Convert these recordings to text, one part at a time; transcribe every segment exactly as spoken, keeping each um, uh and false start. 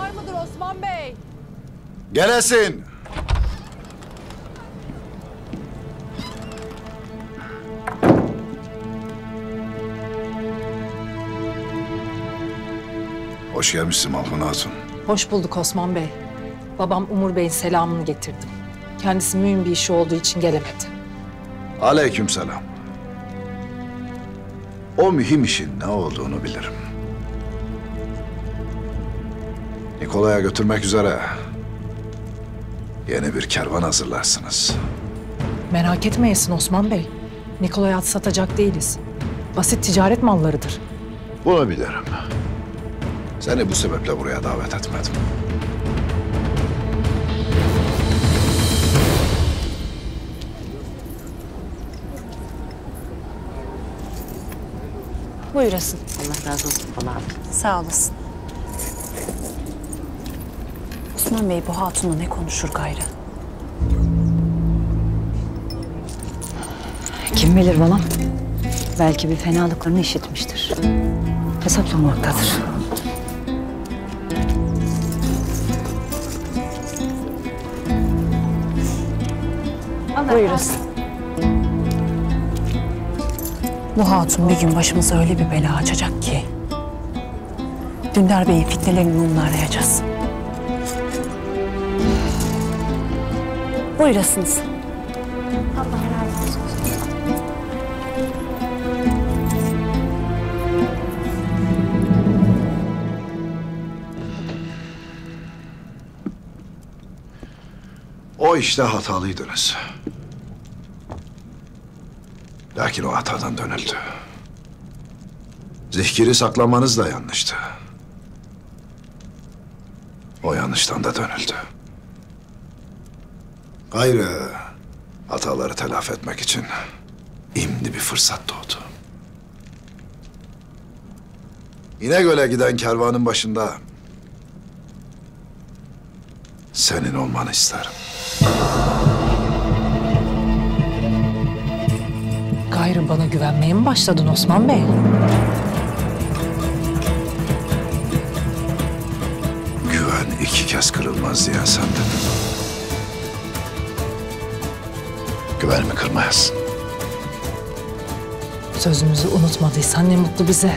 var mıdır Osman Bey? Gelesin. Hoş gelmişsin Malhun Hatun. Hoş bulduk Osman Bey. Babam Umur Bey'in selamını getirdim. Kendisi mühim bir işi olduğu için gelemedi. Aleykümselam. O mühim işin ne olduğunu bilirim. Nikolay'a götürmek üzere yeni bir kervan hazırlarsınız. Merak etmeyesin Osman Bey. Nikolay'a at satacak değiliz. Basit ticaret mallarıdır. Bunu bilirim. Seni bu sebeple buraya davet etmedim. Buyurasın. Allah razı olsun bana. Sağ olasın. Osman Bey bu hatunla ne konuşur gayrı? Kim bilir balam? Belki bir fenalıklarını işitmiştir. Hesaplamaktadır. Buyurasın. Bu hatun bir gün başımıza öyle bir bela açacak ki... Dündar Bey'in fitnelerinin mumunu arayacağız. Buyurasınız. Allah razı olsun. O işte hatalıydınız. Lakin o hatadan dönüldü. Zihkiri saklamanız da yanlıştı. O yanlıştan da dönüldü. Gayrı hataları telafi etmek için imdi bir fırsat doğdu. İnegöl'e giden kervanın başında senin olmanı isterim. Gayrı bana güvenmeye mi başladın Osman Bey? Güven iki kez kırılmaz diyen sendin. Güvenimi kırmayasın. Sözümüzü unutmadıysan ne mutlu bize.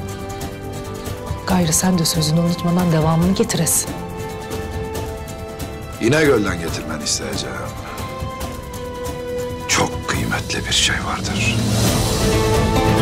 Gayrı sen de sözünü unutmadan devamını getiresin. İnegöl'den getirmeni isteyeceğim. Çok kıymetli bir şey vardır.